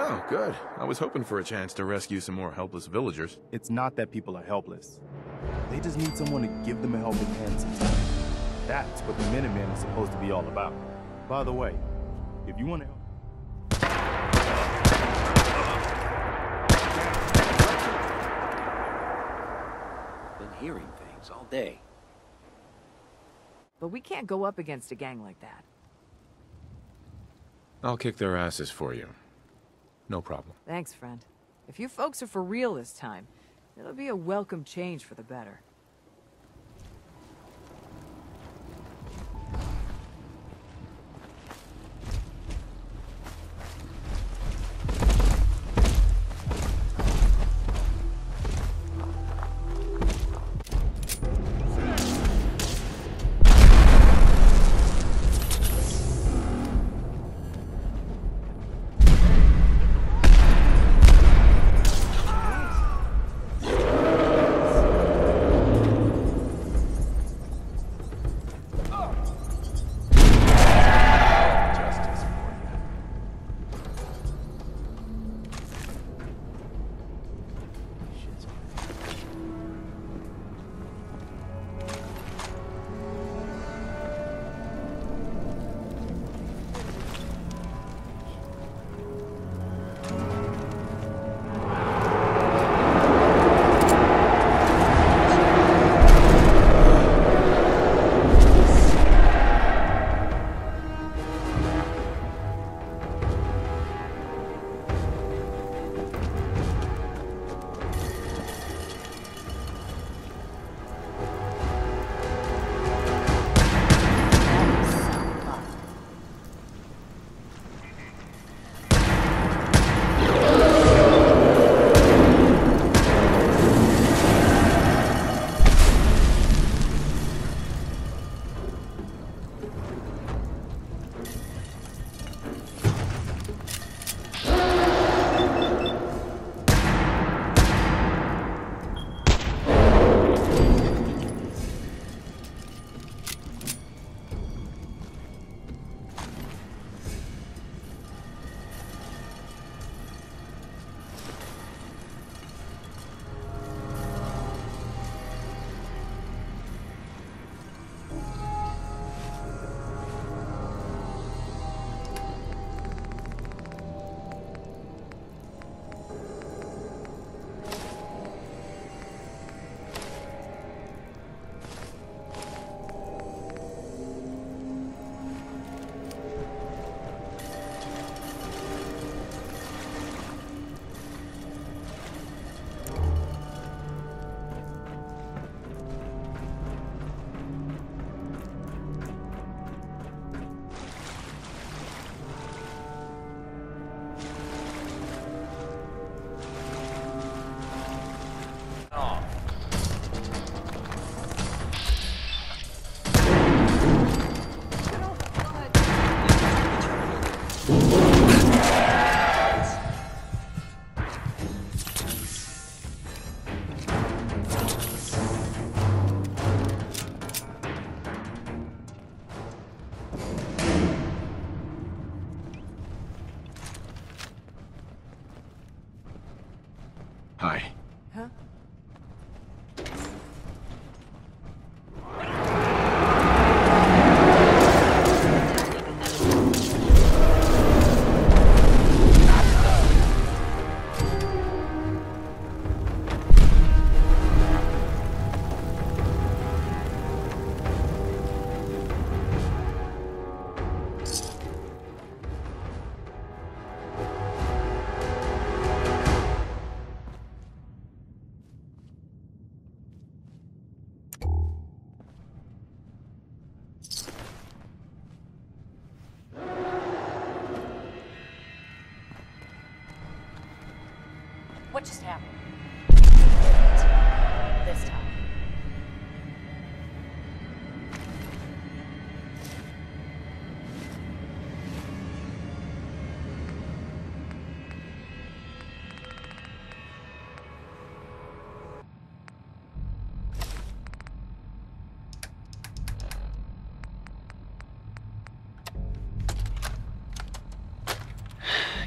Oh, good. I was hoping for a chance to rescue some more helpless villagers. It's not that people are helpless. They just need someone to give them a helping hand sometimes. That's what the Minutemen are supposed to be all about. By the way, if you want to help... Been hearing things all day. But we can't go up against a gang like that. I'll kick their asses for you. No problem. Thanks, friend. If you folks are for real this time, it'll be a welcome change for the better. Hi. Huh? What just happened? This time.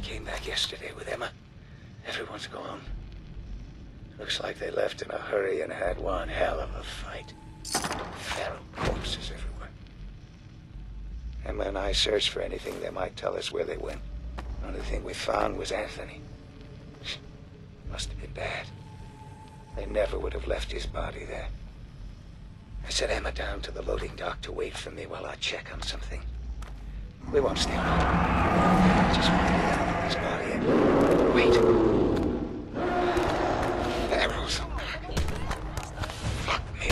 came back yesterday with Emma. Everyone's gone. Looks like they left in a hurry and had one hell of a fight. Feral corpses everywhere. Emma and I searched for anything that might tell us where they went. The only thing we found was Anthony. Must have been bad. They never would have left his body there. I set Emma down to the loading dock to wait for me while I check on something. We won't stay long. I just want to get down from his body and wait. Arrows. Fuck me.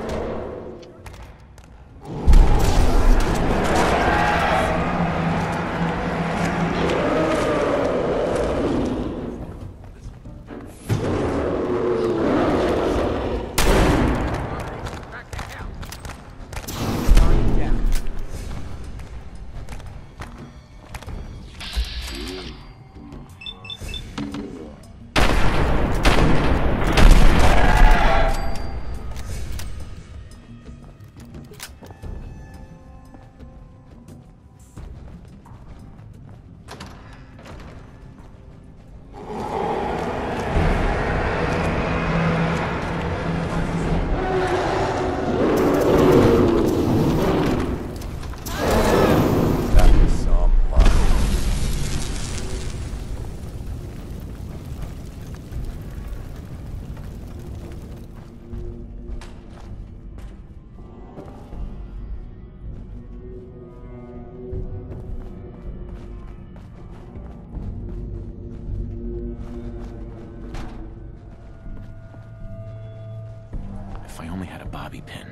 If I only had a bobby pin.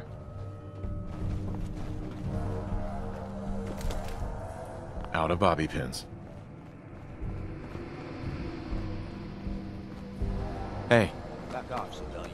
Out of bobby pins. Hey. Back off, civilian.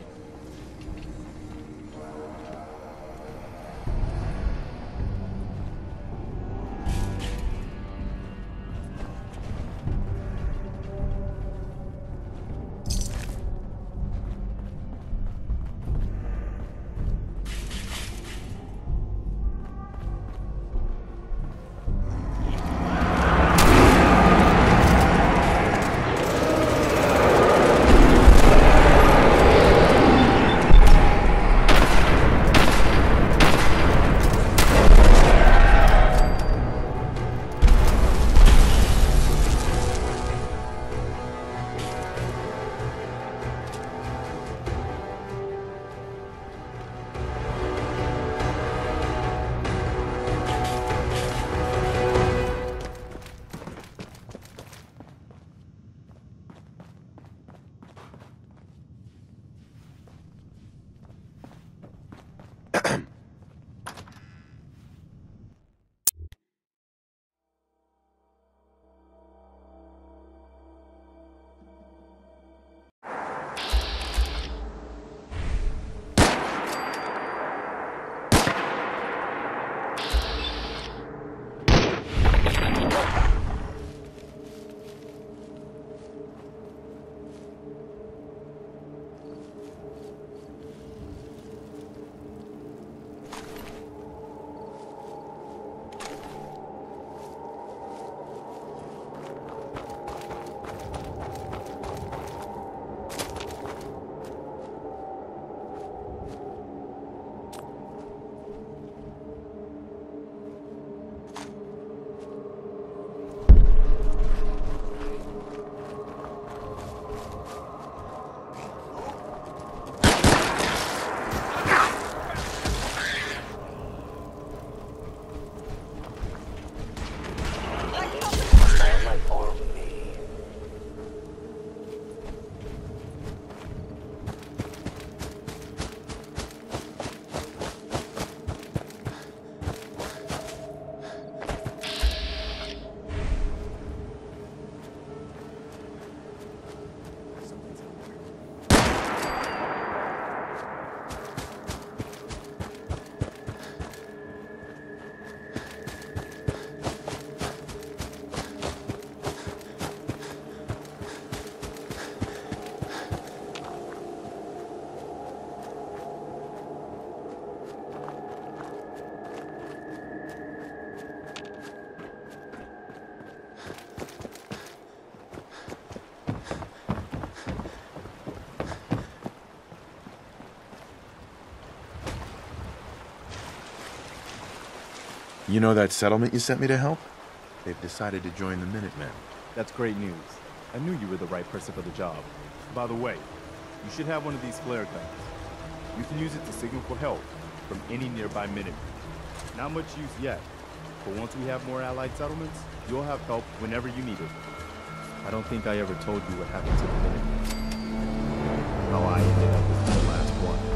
You know that settlement you sent me to help? They've decided to join the Minutemen. That's great news. I knew you were the right person for the job. By the way, you should have one of these flare guns. You can use it to signal for help from any nearby Minutemen. Not much use yet, but once we have more allied settlements, you'll have help whenever you need it. I don't think I ever told you what happened to the Minutemen. How I ended up with the last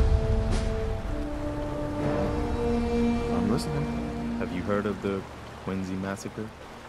one. I'm listening. Have you heard of the Quincy massacre?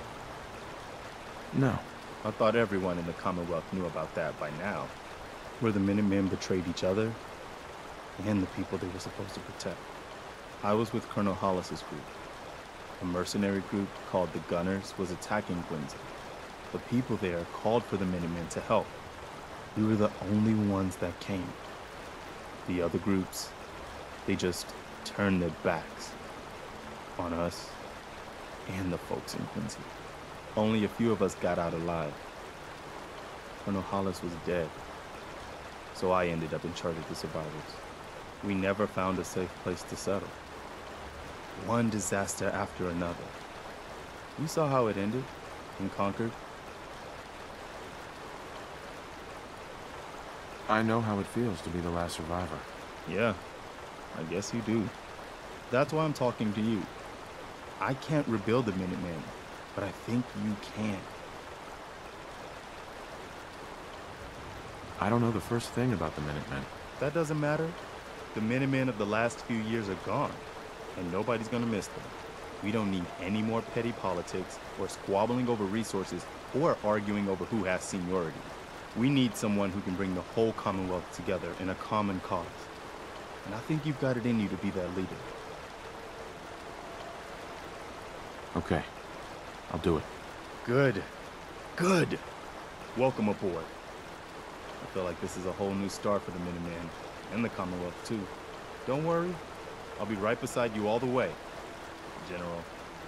No. I thought everyone in the Commonwealth knew about that by now. Where the Minutemen betrayed each other and the people they were supposed to protect. I was with Colonel Hollis's group. A mercenary group called the Gunners was attacking Quincy. The people there called for the Minutemen to help. We were the only ones that came. The other groups, they just turned their backs on us and the folks in Quincy. Only a few of us got out alive. Colonel Hollis was dead, so I ended up in charge of the survivors. We never found a safe place to settle. One disaster after another. You saw how it ended in Concord. I know how it feels to be the last survivor. Yeah, I guess you do. That's why I'm talking to you. I can't rebuild the Minutemen, but I think you can. I don't know the first thing about the Minutemen. That doesn't matter. The Minutemen of the last few years are gone, and nobody's gonna miss them. We don't need any more petty politics, or squabbling over resources, or arguing over who has seniority. We need someone who can bring the whole Commonwealth together in a common cause. And I think you've got it in you to be that leader. Okay. I'll do it. Good. Good. Welcome aboard. I feel like this is a whole new start for the Minutemen, and the Commonwealth too. Don't worry. I'll be right beside you all the way, General.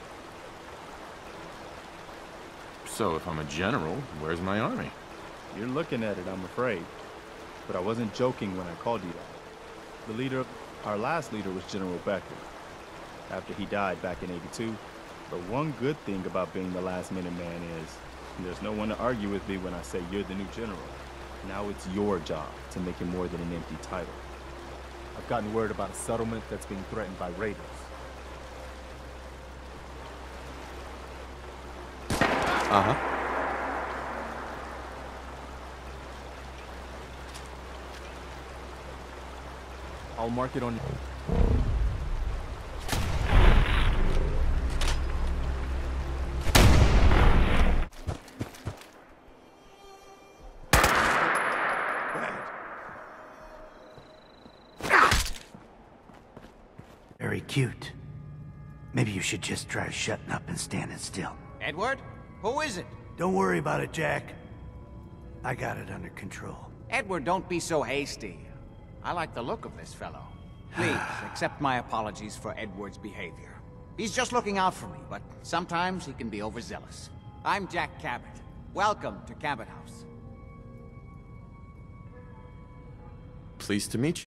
So if I'm a general, where's my army? You're looking at it, I'm afraid. But I wasn't joking when I called you that. The leader, our last leader was General Becker. After he died back in '82. But one good thing about being the last Minuteman is there's no one to argue with me when I say you're the new general. Now it's your job to make it more than an empty title. I've gotten word about a settlement that's being threatened by raiders. Uh-huh. I'll mark it on... Very cute. Maybe you should just try shutting up and standing still. Edward? Who is it? Don't worry about it, Jack. I got it under control. Edward, don't be so hasty. I like the look of this fellow. Please, accept my apologies for Edward's behavior. He's just looking out for me, but sometimes he can be overzealous. I'm Jack Cabot. Welcome to Cabot House. Pleased to meet you.